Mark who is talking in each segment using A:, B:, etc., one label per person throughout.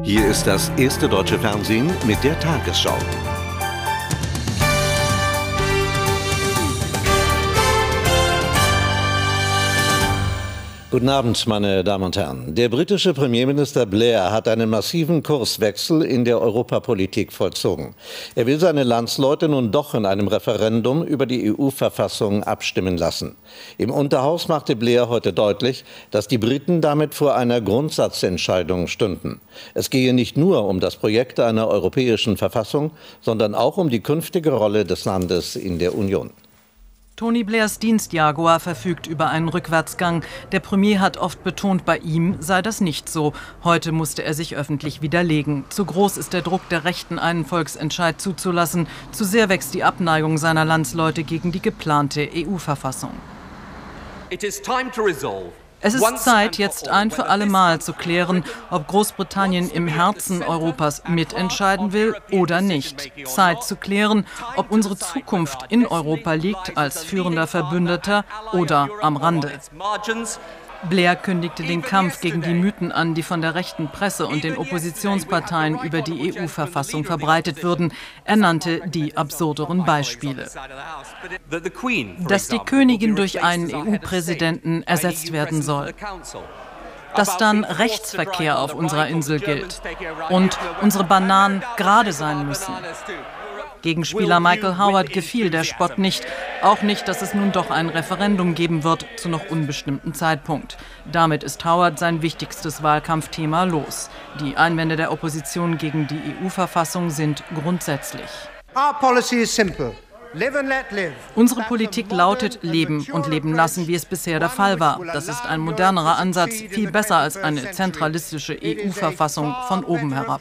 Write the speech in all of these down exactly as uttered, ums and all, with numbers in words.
A: Hier ist das erste deutsche Fernsehen mit der Tagesschau. Guten Abend, meine Damen und Herren. Der britische Premierminister Blair hat einen massiven Kurswechsel in der Europapolitik vollzogen. Er will seine Landsleute nun doch in einem Referendum über die E U-Verfassung abstimmen lassen. Im Unterhaus machte Blair heute deutlich, dass die Briten damit vor einer Grundsatzentscheidung stünden. Es gehe nicht nur um das Projekt einer europäischen Verfassung, sondern auch um die künftige Rolle des Landes in der Union.
B: Tony Blairs Dienstjaguar verfügt über einen Rückwärtsgang. Der Premier hat oft betont, bei ihm sei das nicht so. Heute musste er sich öffentlich widerlegen. Zu groß ist der Druck der Rechten, einen Volksentscheid zuzulassen. Zu sehr wächst die Abneigung seiner Landsleute gegen die geplante E U-Verfassung. Es ist Zeit, jetzt ein für alle Mal zu klären, ob Großbritannien im Herzen Europas mitentscheiden will oder nicht. Zeit zu klären, ob unsere Zukunft in Europa liegt als führender Verbündeter oder am Rande. Blair kündigte den Kampf gegen die Mythen an, die von der rechten Presse und den Oppositionsparteien über die E U-Verfassung verbreitet würden. Er nannte die absurderen Beispiele. Dass die Königin durch einen E U-Präsidenten ersetzt werden soll. Dass dann Rechtsverkehr auf unserer Insel gilt. Und unsere Bananen gerade sein müssen. Gegenspieler Michael Howard gefiel der Spott nicht. Auch nicht, dass es nun doch ein Referendum geben wird, zu noch unbestimmten Zeitpunkt. Damit ist Howard sein wichtigstes Wahlkampfthema los. Die Einwände der Opposition gegen die E U-Verfassung sind grundsätzlich. Unsere Politik lautet Leben und leben lassen, wie es bisher der Fall war. Das ist ein modernerer Ansatz, viel besser als eine zentralistische E U-Verfassung von oben herab.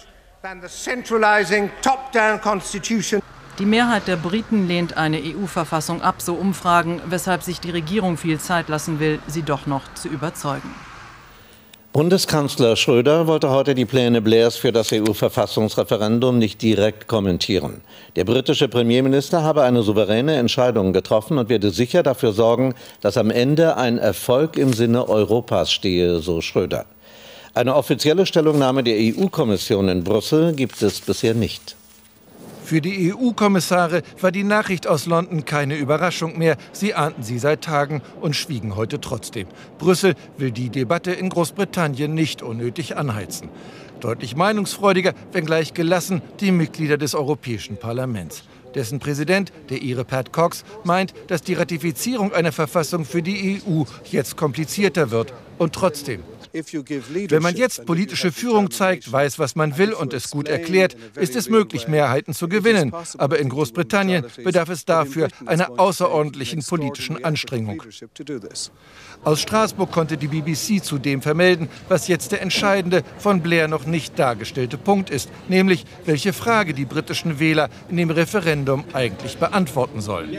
B: Die Mehrheit der Briten lehnt eine E U-Verfassung ab, so Umfragen, weshalb sich die Regierung viel Zeit lassen will, sie doch noch zu überzeugen.
A: Bundeskanzler Schröder wollte heute die Pläne Blairs für das E U-Verfassungsreferendum nicht direkt kommentieren. Der britische Premierminister habe eine souveräne Entscheidung getroffen und werde sicher dafür sorgen, dass am Ende ein Erfolg im Sinne Europas stehe, so Schröder. Eine offizielle Stellungnahme der E U-Kommission in Brüssel gibt es bisher nicht.
C: Für die E U-Kommissare war die Nachricht aus London keine Überraschung mehr. Sie ahnten sie seit Tagen und schwiegen heute trotzdem. Brüssel will die Debatte in Großbritannien nicht unnötig anheizen. Deutlich meinungsfreudiger, wenngleich gelassen, die Mitglieder des Europäischen Parlaments. Dessen Präsident, der Ire Pat Cox, meint, dass die Ratifizierung einer Verfassung für die E U jetzt komplizierter wird. Und trotzdem. Wenn man jetzt politische Führung zeigt, weiß, was man will und es gut erklärt, ist es möglich, Mehrheiten zu gewinnen. Aber in Großbritannien bedarf es dafür einer außerordentlichen politischen Anstrengung. Aus Straßburg konnte die B B C zudem vermelden, was jetzt der entscheidende, von Blair noch nicht dargestellte Punkt ist, nämlich welche Frage die britischen Wähler in dem Referendum eigentlich beantworten sollen.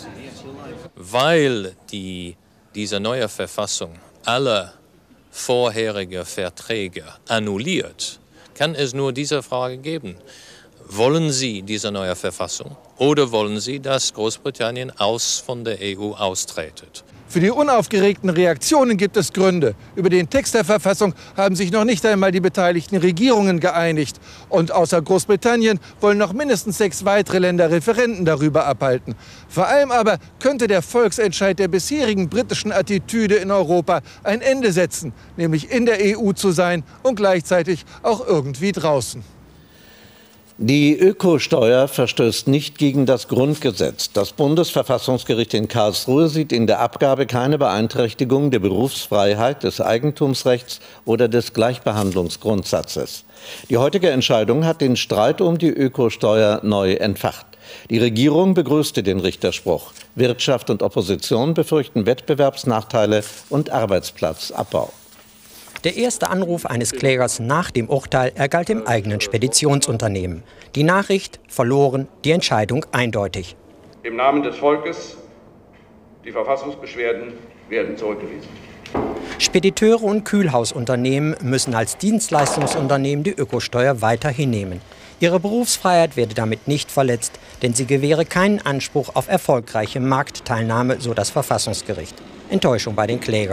D: Weil die, diese neue Verfassung alle vorherige Verträge annulliert, kann es nur diese Frage geben. Wollen Sie diese neue Verfassung oder wollen Sie, dass Großbritannien aus von der E U austretet?
C: Für die unaufgeregten Reaktionen gibt es Gründe. Über den Text der Verfassung haben sich noch nicht einmal die beteiligten Regierungen geeinigt. Und außer Großbritannien wollen noch mindestens sechs weitere Länder Referenden darüber abhalten. Vor allem aber könnte der Volksentscheid der bisherigen britischen Attitüde in Europa ein Ende setzen, nämlich in der E U zu sein und gleichzeitig auch irgendwie draußen.
A: Die Ökosteuer verstößt nicht gegen das Grundgesetz. Das Bundesverfassungsgericht in Karlsruhe sieht in der Abgabe keine Beeinträchtigung der Berufsfreiheit, des Eigentumsrechts oder des Gleichbehandlungsgrundsatzes. Die heutige Entscheidung hat den Streit um die Ökosteuer neu entfacht. Die Regierung begrüßte den Richterspruch. Wirtschaft und Opposition befürchten Wettbewerbsnachteile und Arbeitsplatzabbau.
E: Der erste Anruf eines Klägers nach dem Urteil ergalt dem eigenen Speditionsunternehmen. Die Nachricht verloren, die Entscheidung eindeutig.
F: Im Namen des Volkes, die Verfassungsbeschwerden werden zurückgewiesen.
E: Spediteure und Kühlhausunternehmen müssen als Dienstleistungsunternehmen die Ökosteuer weiter hinnehmen. Ihre Berufsfreiheit werde damit nicht verletzt, denn sie gewähre keinen Anspruch auf erfolgreiche Marktteilnahme, so das Verfassungsgericht. Enttäuschung bei den Klägern.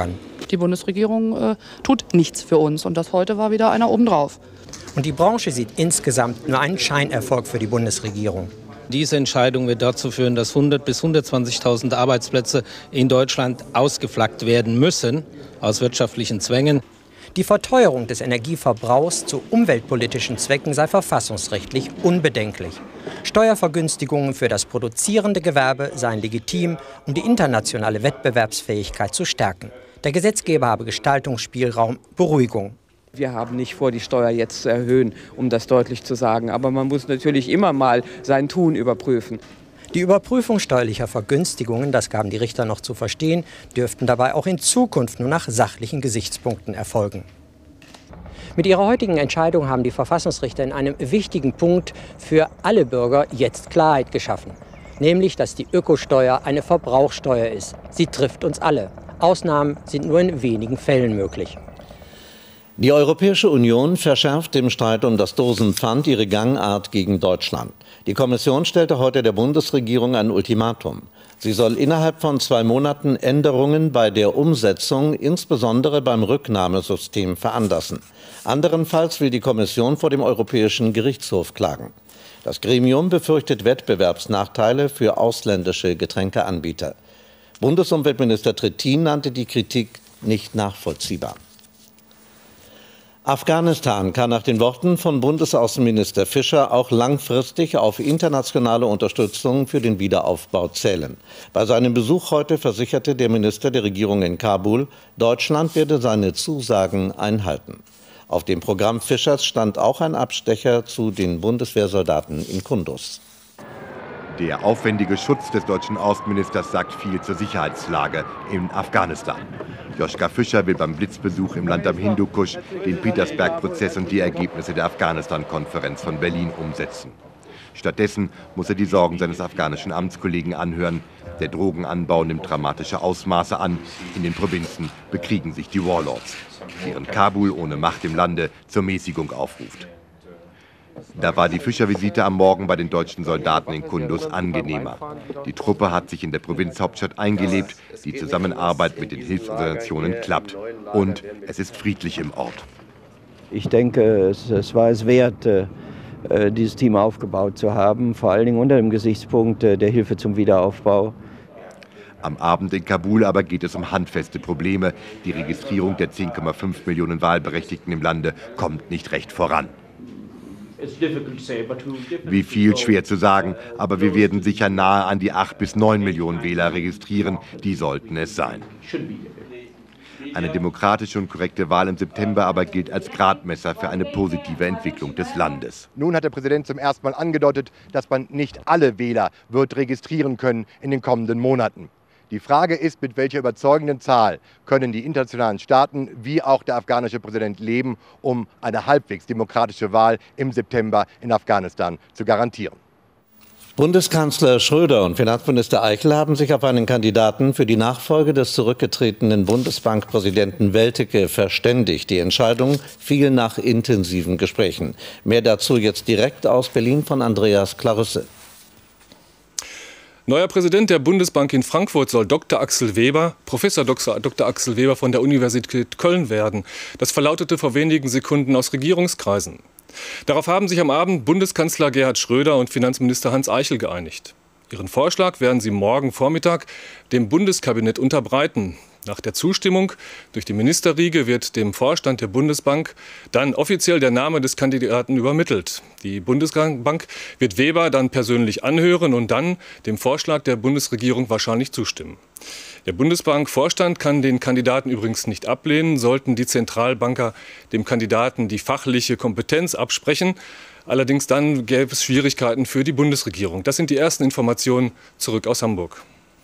G: die Bundesregierung äh, tut nichts für uns. Und das heute war wieder einer obendrauf.
E: Und die Branche sieht insgesamt nur einen Scheinerfolg für die Bundesregierung.
H: Diese Entscheidung wird dazu führen, dass hundert bis hundertzwanzigtausend Arbeitsplätze in Deutschland ausgeflaggt werden müssen, aus wirtschaftlichen Zwängen.
E: Die Verteuerung des Energieverbrauchs zu umweltpolitischen Zwecken sei verfassungsrechtlich unbedenklich. Steuervergünstigungen für das produzierende Gewerbe seien legitim, um die internationale Wettbewerbsfähigkeit zu stärken. Der Gesetzgeber habe Gestaltungsspielraum, Beruhigung.
I: Wir haben nicht vor, die Steuer jetzt zu erhöhen, um das deutlich zu sagen. Aber man muss natürlich immer mal sein Tun überprüfen.
E: Die Überprüfung steuerlicher Vergünstigungen, das gaben die Richter noch zu verstehen, dürften dabei auch in Zukunft nur nach sachlichen Gesichtspunkten erfolgen. Mit ihrer heutigen Entscheidung haben die Verfassungsrichter in einem wichtigen Punkt für alle Bürger jetzt Klarheit geschaffen. Nämlich, dass die Ökosteuer eine Verbrauchssteuer ist. Sie trifft uns alle. Ausnahmen sind nur in wenigen Fällen möglich.
A: Die Europäische Union verschärft im Streit um das Dosenpfand ihre Gangart gegen Deutschland. Die Kommission stellte heute der Bundesregierung ein Ultimatum. Sie soll innerhalb von zwei Monaten Änderungen bei der Umsetzung, insbesondere beim Rücknahmesystem, veranlassen. Anderenfalls will die Kommission vor dem Europäischen Gerichtshof klagen. Das Gremium befürchtet Wettbewerbsnachteile für ausländische Getränkeanbieter. Bundesumweltminister Trittin nannte die Kritik nicht nachvollziehbar. Afghanistan kann nach den Worten von Bundesaußenminister Fischer auch langfristig auf internationale Unterstützung für den Wiederaufbau zählen. Bei seinem Besuch heute versicherte der Minister der Regierung in Kabul, Deutschland werde seine Zusagen einhalten. Auf dem Programm Fischers stand auch ein Abstecher zu den Bundeswehrsoldaten in Kunduz.
J: Der aufwendige Schutz des deutschen Außenministers sagt viel zur Sicherheitslage in Afghanistan. Joschka Fischer will beim Blitzbesuch im Land am Hindukusch den Petersberg-Prozess und die Ergebnisse der Afghanistan-Konferenz von Berlin umsetzen. Stattdessen muss er die Sorgen seines afghanischen Amtskollegen anhören. Der Drogenanbau nimmt dramatische Ausmaße an. In den Provinzen bekriegen sich die Warlords, während Kabul ohne Macht im Lande zur Mäßigung aufruft. Da war die Fischer-Visite am Morgen bei den deutschen Soldaten in Kunduz angenehmer. Die Truppe hat sich in der Provinzhauptstadt eingelebt, die Zusammenarbeit mit den Hilfsorganisationen klappt und es ist friedlich im Ort.
K: Ich denke, es, es war es wert, äh, dieses Team aufgebaut zu haben, vor allen Dingen unter dem Gesichtspunkt äh, der Hilfe zum Wiederaufbau.
J: Am Abend in Kabul aber geht es um handfeste Probleme. Die Registrierung der zehn Komma fünf Millionen Wahlberechtigten im Lande kommt nicht recht voran. Wie viel, schwer zu sagen, aber wir werden sicher nahe an die acht bis neun Millionen Wähler registrieren. Die sollten es sein. Eine demokratische und korrekte Wahl im September aber gilt als Gradmesser für eine positive Entwicklung des Landes.
L: Nun hat der Präsident zum ersten Mal angedeutet, dass man nicht alle Wähler wird registrieren können in den kommenden Monaten. Die Frage ist, mit welcher überzeugenden Zahl können die internationalen Staaten wie auch der afghanische Präsident leben, um eine halbwegs demokratische Wahl im September in Afghanistan zu garantieren.
A: Bundeskanzler Schröder und Finanzminister Eichel haben sich auf einen Kandidaten für die Nachfolge des zurückgetretenen Bundesbankpräsidenten Welteke verständigt. Die Entscheidung fiel nach intensiven Gesprächen. Mehr dazu jetzt direkt aus Berlin von Andreas Clarisse.
M: Neuer Präsident der Bundesbank in Frankfurt soll Doktor Axel Weber, Professor Doktor Axel Weber von der Universität Köln werden. Das verlautete vor wenigen Sekunden aus Regierungskreisen. Darauf haben sich am Abend Bundeskanzler Gerhard Schröder und Finanzminister Hans Eichel geeinigt. Ihren Vorschlag werden sie morgen Vormittag dem Bundeskabinett unterbreiten. Nach der Zustimmung durch die Ministerriege wird dem Vorstand der Bundesbank dann offiziell der Name des Kandidaten übermittelt. Die Bundesbank wird Weber dann persönlich anhören und dann dem Vorschlag der Bundesregierung wahrscheinlich zustimmen. Der Bundesbankvorstand kann den Kandidaten übrigens nicht ablehnen, sollten die Zentralbanker dem Kandidaten die fachliche Kompetenz absprechen. Allerdings dann gäbe es Schwierigkeiten für die Bundesregierung. Das sind die ersten Informationen zurück aus Hamburg.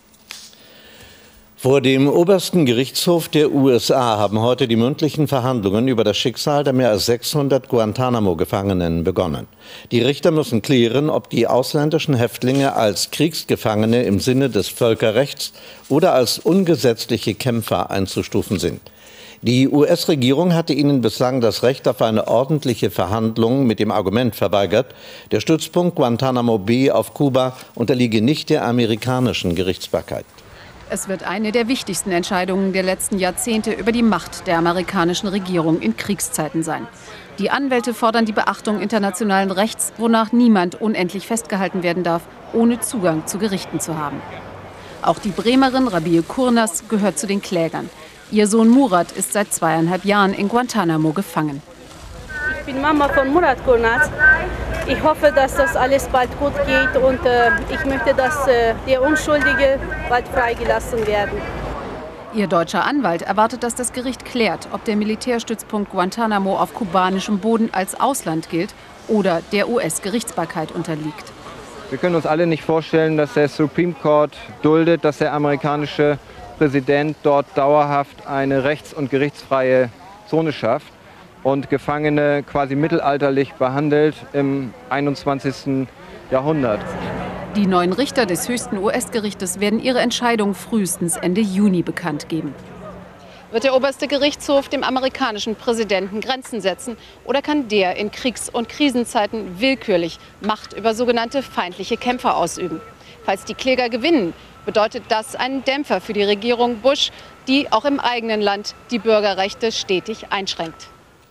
A: Vor dem obersten Gerichtshof der U S A haben heute die mündlichen Verhandlungen über das Schicksal der mehr als sechshundert Guantanamo-Gefangenen begonnen. Die Richter müssen klären, ob die ausländischen Häftlinge als Kriegsgefangene im Sinne des Völkerrechts oder als ungesetzliche Kämpfer einzustufen sind. Die U S-Regierung hatte ihnen bislang das Recht auf eine ordentliche Verhandlung mit dem Argument verweigert, der Stützpunkt Guantanamo Bay auf Kuba unterliege nicht der amerikanischen Gerichtsbarkeit.
N: Es wird eine der wichtigsten Entscheidungen der letzten Jahrzehnte über die Macht der amerikanischen Regierung in Kriegszeiten sein. Die Anwälte fordern die Beachtung internationalen Rechts, wonach niemand unendlich festgehalten werden darf, ohne Zugang zu Gerichten zu haben. Auch die Bremerin Rabih Kurnaz gehört zu den Klägern. Ihr Sohn Murat ist seit zweieinhalb Jahren in Guantanamo gefangen.
O: Ich bin Mama von Murat Kurnaz. Ich hoffe, dass das alles bald gut geht und äh, ich möchte, dass äh, der Unschuldige bald freigelassen werden.
N: Ihr deutscher Anwalt erwartet, dass das Gericht klärt, ob der Militärstützpunkt Guantanamo auf kubanischem Boden als Ausland gilt oder der U S-Gerichtsbarkeit unterliegt.
P: Wir können uns alle nicht vorstellen, dass der Supreme Court duldet, dass der amerikanische Präsident dort dauerhaft eine rechts- und gerichtsfreie Zone schafft und Gefangene quasi mittelalterlich behandelt im einundzwanzigsten Jahrhundert.
N: Die neuen Richter des höchsten U S-Gerichtes werden ihre Entscheidung frühestens Ende Juni bekannt geben. Wird der oberste Gerichtshof dem amerikanischen Präsidenten Grenzen setzen oder kann der in Kriegs- und Krisenzeiten willkürlich Macht über sogenannte feindliche Kämpfer ausüben? Falls die Kläger gewinnen, bedeutet das einen Dämpfer für die Regierung Bush, die auch im eigenen Land die Bürgerrechte stetig einschränkt.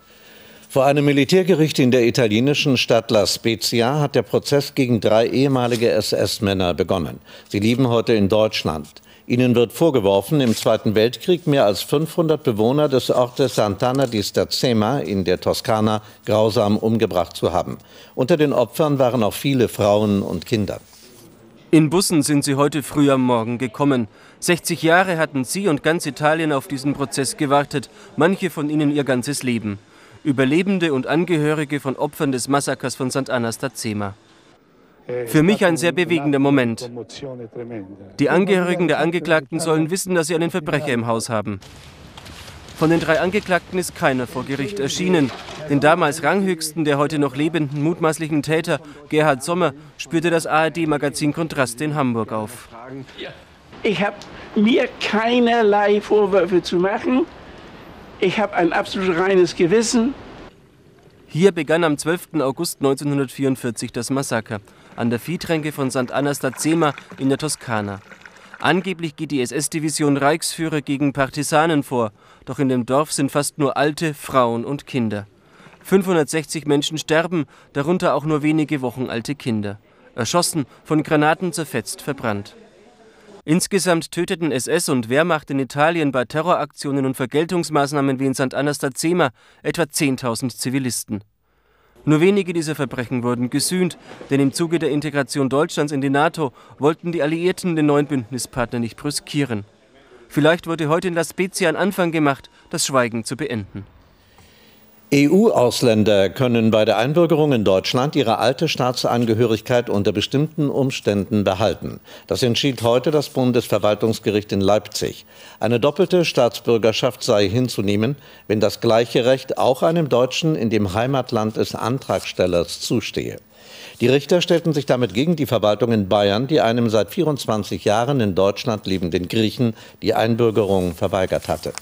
A: Vor einem Militärgericht in der italienischen Stadt La Spezia hat der Prozess gegen drei ehemalige S S-Männer begonnen. Sie leben heute in Deutschland. Ihnen wird vorgeworfen, im Zweiten Weltkrieg mehr als fünfhundert Bewohner des Ortes Sant'Anna di Stazzema in der Toskana grausam umgebracht zu haben. Unter den Opfern waren auch viele Frauen und Kinder.
Q: In Bussen sind sie heute früh am Morgen gekommen. sechzig Jahre hatten sie und ganz Italien auf diesen Prozess gewartet, manche von ihnen ihr ganzes Leben. Überlebende und Angehörige von Opfern des Massakers von Sant'Anna Stazzema. Für mich ein sehr bewegender Moment. Die Angehörigen der Angeklagten sollen wissen, dass sie einen Verbrecher im Haus haben. Von den drei Angeklagten ist keiner vor Gericht erschienen. Den damals ranghöchsten der heute noch lebenden mutmaßlichen Täter, Gerhard Sommer, spürte das A R D-Magazin Kontrast in Hamburg auf.
R: Ich habe mir keinerlei Vorwürfe zu machen. Ich habe ein absolut reines Gewissen.
Q: Hier begann am zwölften August neunzehnhundertvierundvierzig das Massaker an der Viehtränke von Sant'Anna Stazzema in der Toskana. Angeblich geht die S S-Division Reichsführer gegen Partisanen vor, doch in dem Dorf sind fast nur Alte, Frauen und Kinder. fünfhundertsechzig Menschen sterben, darunter auch nur wenige Wochen alte Kinder. Erschossen, von Granaten zerfetzt, verbrannt. Insgesamt töteten S S und Wehrmacht in Italien bei Terroraktionen und Vergeltungsmaßnahmen wie in Sant'Anna Stazzema etwa zehntausend Zivilisten. Nur wenige dieser Verbrechen wurden gesühnt, denn im Zuge der Integration Deutschlands in die NATO wollten die Alliierten den neuen Bündnispartner nicht brüskieren. Vielleicht wurde heute in La Spezia ein Anfang gemacht, das Schweigen zu beenden.
A: E U-Ausländer können bei der Einbürgerung in Deutschland ihre alte Staatsangehörigkeit unter bestimmten Umständen behalten. Das entschied heute das Bundesverwaltungsgericht in Leipzig. Eine doppelte Staatsbürgerschaft sei hinzunehmen, wenn das gleiche Recht auch einem Deutschen in dem Heimatland des Antragstellers zustehe. Die Richter stellten sich damit gegen die Verwaltung in Bayern, die einem seit vierundzwanzig Jahren in Deutschland lebenden Griechen die Einbürgerung verweigert hatte.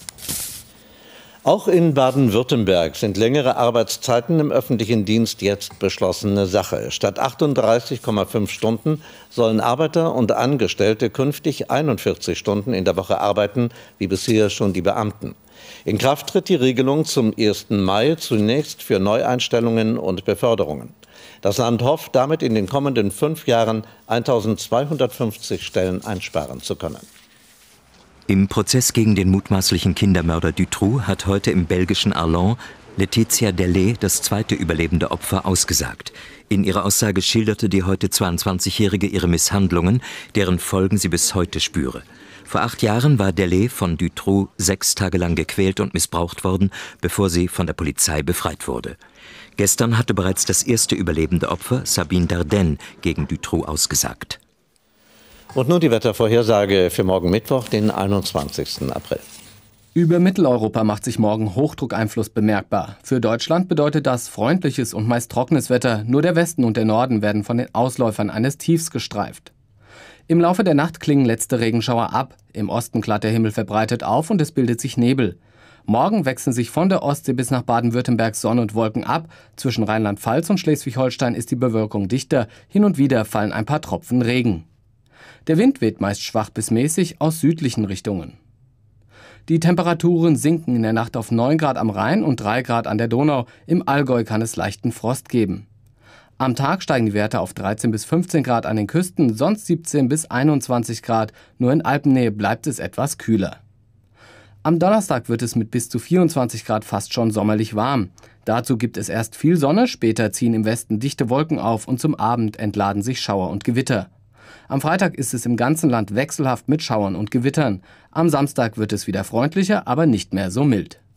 A: Auch in Baden-Württemberg sind längere Arbeitszeiten im öffentlichen Dienst jetzt beschlossene Sache. Statt achtunddreißig Komma fünf Stunden sollen Arbeiter und Angestellte künftig einundvierzig Stunden in der Woche arbeiten, wie bisher schon die Beamten. In Kraft tritt die Regelung zum ersten Mai, zunächst für Neueinstellungen und Beförderungen. Das Land hofft, damit in den kommenden fünf Jahren eintausendzweihundertfünfzig Stellen einsparen zu können.
S: Im Prozess gegen den mutmaßlichen Kindermörder Dutroux hat heute im belgischen Arlon Laetitia Delay, das zweite überlebende Opfer, ausgesagt. In ihrer Aussage schilderte die heute zweiundzwanzigjährige ihre Misshandlungen, deren Folgen sie bis heute spüre. Vor acht Jahren war Delay von Dutroux sechs Tage lang gequält und missbraucht worden, bevor sie von der Polizei befreit wurde. Gestern hatte bereits das erste überlebende Opfer, Sabine Dardenne, gegen Dutroux ausgesagt.
A: Und nun die Wettervorhersage für morgen Mittwoch, den einundzwanzigsten April.
T: Über Mitteleuropa macht sich morgen Hochdruckeinfluss bemerkbar. Für Deutschland bedeutet das freundliches und meist trockenes Wetter. Nur der Westen und der Norden werden von den Ausläufern eines Tiefs gestreift. Im Laufe der Nacht klingen letzte Regenschauer ab. Im Osten klart der Himmel verbreitet auf und es bildet sich Nebel. Morgen wechseln sich von der Ostsee bis nach Baden-Württemberg Sonne und Wolken ab. Zwischen Rheinland-Pfalz und Schleswig-Holstein ist die Bewölkung dichter. Hin und wieder fallen ein paar Tropfen Regen. Der Wind weht meist schwach bis mäßig aus südlichen Richtungen. Die Temperaturen sinken in der Nacht auf neun Grad am Rhein und drei Grad an der Donau. Im Allgäu kann es leichten Frost geben. Am Tag steigen die Werte auf dreizehn bis fünfzehn Grad an den Küsten, sonst siebzehn bis einundzwanzig Grad. Nur in Alpennähe bleibt es etwas kühler. Am Donnerstag wird es mit bis zu vierundzwanzig Grad fast schon sommerlich warm. Dazu gibt es erst viel Sonne, später ziehen im Westen dichte Wolken auf und zum Abend entladen sich Schauer und Gewitter. Am Freitag ist es im ganzen Land wechselhaft mit Schauern und Gewittern. Am Samstag wird es wieder freundlicher, aber nicht mehr so mild.